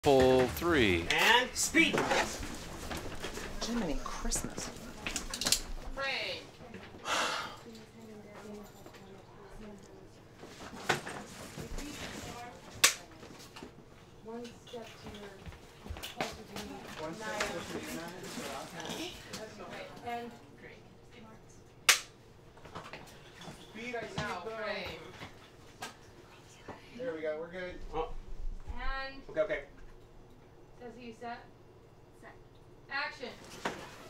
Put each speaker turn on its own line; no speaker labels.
Pull 3.
And speed.
Jiminy Christmas.
Frame. One step to your and
Speed, I see
now
it.
frame.
There we go, we're good.
Oh,
And
okay, okay.
Jesse, you set? Set. Action.